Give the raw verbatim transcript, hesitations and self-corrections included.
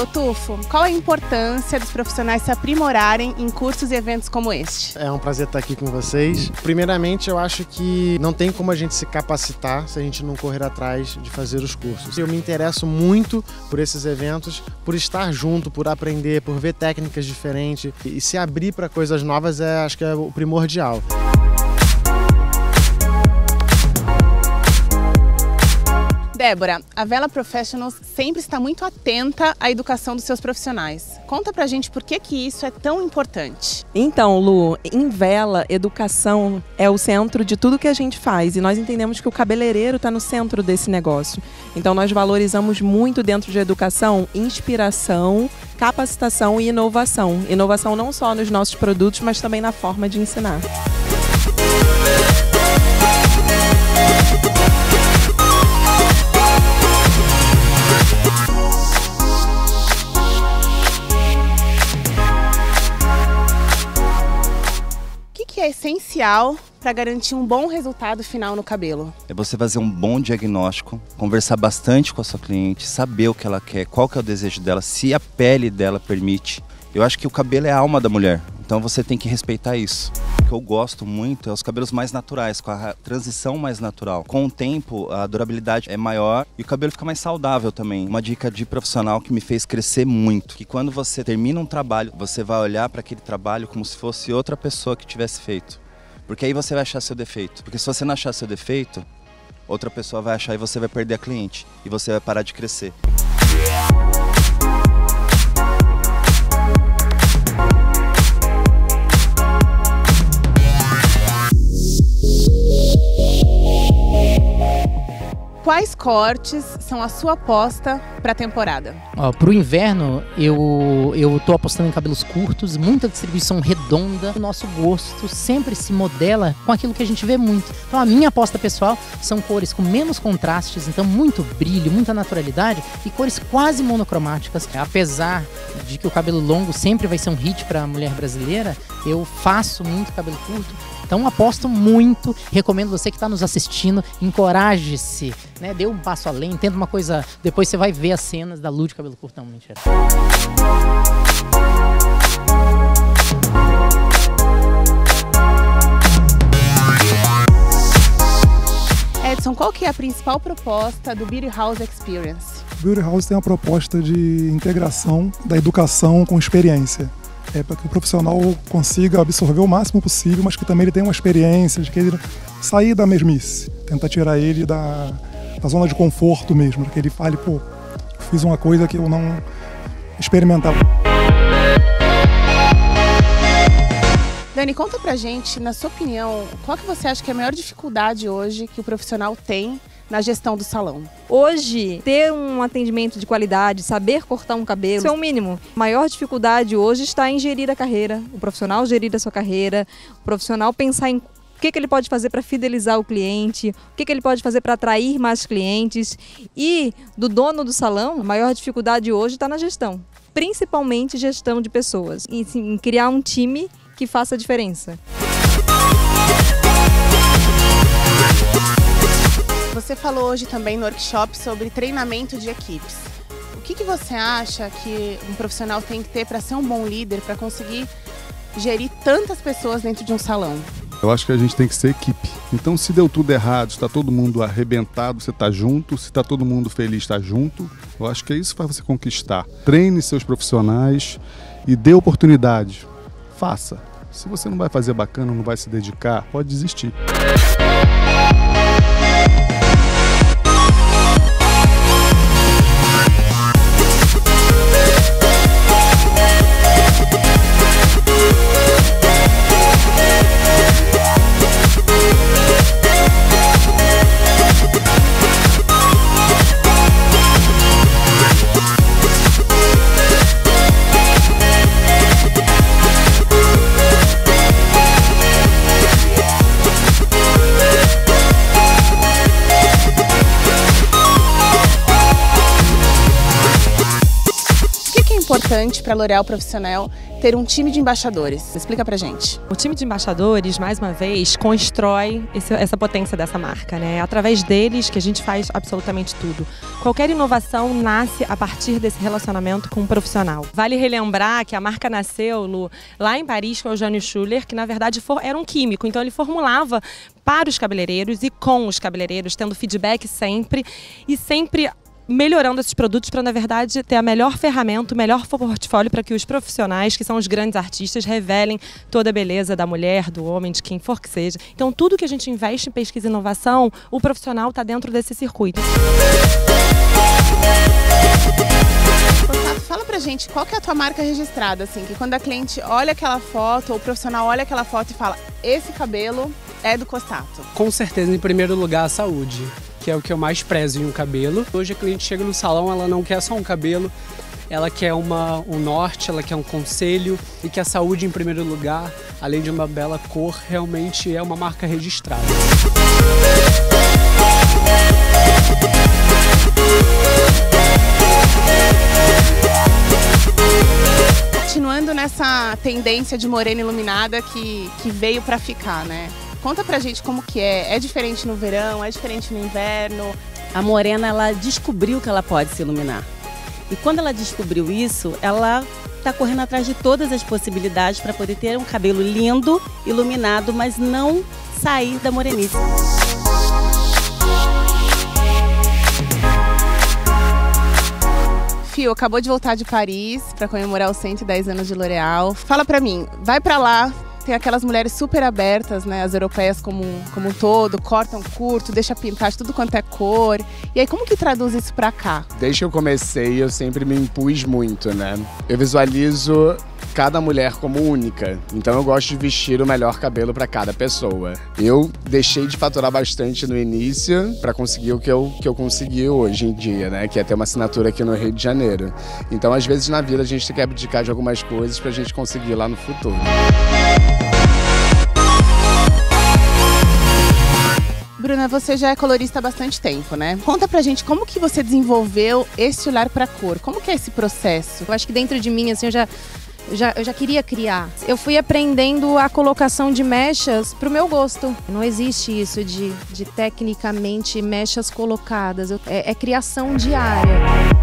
Ô Tufo, qual a importância dos profissionais se aprimorarem em cursos e eventos como este? É um prazer estar aqui com vocês. Primeiramente, eu acho que não tem como a gente se capacitar se a gente não correr atrás de fazer os cursos. Eu me interesso muito por esses eventos, por estar junto, por aprender, por ver técnicas diferentes e se abrir para coisas novas, é, acho que é o primordial. Débora, a Vela Professionals sempre está muito atenta à educação dos seus profissionais. Conta pra gente por que que isso é tão importante. Então, Lu, em Vela, educação é o centro de tudo que a gente faz e nós entendemos que o cabeleireiro está no centro desse negócio. Então, nós valorizamos muito dentro de educação, inspiração, capacitação e inovação. Inovação não só nos nossos produtos, mas também na forma de ensinar. O que é essencial para garantir um bom resultado final no cabelo? É você fazer um bom diagnóstico, conversar bastante com a sua cliente, saber o que ela quer, qual que é o desejo dela, se a pele dela permite. Eu acho que o cabelo é a alma da mulher, então você tem que respeitar isso. O que eu gosto muito é os cabelos mais naturais, com a transição mais natural. Com o tempo, a durabilidade é maior e o cabelo fica mais saudável também. Uma dica de profissional que me fez crescer muito, que quando você termina um trabalho, você vai olhar para aquele trabalho como se fosse outra pessoa que tivesse feito. Porque aí você vai achar seu defeito. Porque se você não achar seu defeito, outra pessoa vai achar e você vai perder a cliente. E você vai parar de crescer. Quais cortes são a sua aposta para a temporada? Para o inverno, eu eu tô apostando em cabelos curtos, muita distribuição redonda. O nosso gosto sempre se modela com aquilo que a gente vê muito. Então a minha aposta pessoal são cores com menos contrastes, então muito brilho, muita naturalidade e cores quase monocromáticas. Apesar de que o cabelo longo sempre vai ser um hit para a mulher brasileira, eu faço muito cabelo curto. Então aposto muito, recomendo você que está nos assistindo, encoraje-se, né? Dê um passo além, tenta uma coisa, depois você vai ver as cenas da Lu de cabelo curto, não, mentira. Edson, qual que é a principal proposta do Beauty House Experience? O Beauty House tem a proposta de integração da educação com experiência. É para que o profissional consiga absorver o máximo possível, mas que também ele tenha uma experiência de que ele sair da mesmice, tentar tirar ele da, da zona de conforto mesmo, que ele fale, pô, fiz uma coisa que eu não experimentava. Dani, conta pra gente, na sua opinião, qual que você acha que é a maior dificuldade hoje que o profissional tem na gestão do salão? Hoje, ter um atendimento de qualidade, saber cortar um cabelo, isso é o mínimo. A maior dificuldade hoje está em gerir a carreira, o profissional gerir a sua carreira, o profissional pensar em o que, que ele pode fazer para fidelizar o cliente, o que, que ele pode fazer para atrair mais clientes. E do dono do salão, a maior dificuldade hoje está na gestão, principalmente gestão de pessoas, em, em criar um time que faça a diferença. Você falou hoje também no workshop sobre treinamento de equipes. O que que você acha que um profissional tem que ter para ser um bom líder, para conseguir gerir tantas pessoas dentro de um salão? Eu acho que a gente tem que ser equipe. Então, se deu tudo errado, se está todo mundo arrebentado, você está junto. Se está todo mundo feliz, está junto. Eu acho que é isso que faz você conquistar. Treine seus profissionais e dê oportunidade. Faça. Se você não vai fazer bacana, não vai se dedicar, pode desistir. importante para a L'Oréal Profissional ter um time de embaixadores? Explica pra gente. O time de embaixadores, mais uma vez, constrói esse, essa potência dessa marca, né? É através deles que a gente faz absolutamente tudo. Qualquer inovação nasce a partir desse relacionamento com o profissional. Vale relembrar que a marca nasceu no, lá em Paris com o Eugênio Schuller, que na verdade for, era um químico, então ele formulava para os cabeleireiros e com os cabeleireiros, tendo feedback sempre e sempre melhorando esses produtos para, na verdade, ter a melhor ferramenta, o melhor portfólio para que os profissionais, que são os grandes artistas, revelem toda a beleza da mulher, do homem, de quem for que seja. Então, tudo que a gente investe em pesquisa e inovação, o profissional está dentro desse circuito. Fala pra gente, qual que é a tua marca registrada, assim, que quando a cliente olha aquela foto, ou o profissional olha aquela foto e fala, esse cabelo é do Cossato? Com certeza, em primeiro lugar, a saúde, que é o que eu mais prezo em um cabelo. Hoje a cliente chega no salão, ela não quer só um cabelo, ela quer uma, um norte, ela quer um conselho, e que a saúde em primeiro lugar, além de uma bela cor, realmente é uma marca registrada. Continuando nessa tendência de morena iluminada que, que veio pra ficar, né? Conta pra gente como que é. É diferente no verão, é diferente no inverno? A morena, ela descobriu que ela pode se iluminar. E quando ela descobriu isso, ela está correndo atrás de todas as possibilidades para poder ter um cabelo lindo, iluminado, mas não sair da morenice. Fio, acabou de voltar de Paris para comemorar os cento e dez anos de L'Oréal. Fala pra mim, vai pra lá, tem aquelas mulheres super abertas, né, as europeias como, como um todo, cortam curto, deixa pintar de tudo quanto é cor. E aí, como que traduz isso pra cá? Desde que eu comecei, eu sempre me impus muito, né? Eu visualizo cada mulher como única, então eu gosto de vestir o melhor cabelo para cada pessoa. Eu deixei de faturar bastante no início para conseguir o que eu, que eu consegui hoje em dia, né? Que é ter uma assinatura aqui no Rio de Janeiro. Então, às vezes na vida a gente tem que abdicar de algumas coisas para a gente conseguir lá no futuro. Bruna, você já é colorista há bastante tempo, né? Conta pra gente como que você desenvolveu esse olhar pra cor, como que é esse processo? Eu acho que dentro de mim, assim, eu já... Eu já, eu já queria criar. Eu fui aprendendo a colocação de mechas pro meu gosto. Não existe isso de, de tecnicamente mechas colocadas. Eu, é, é criação diária.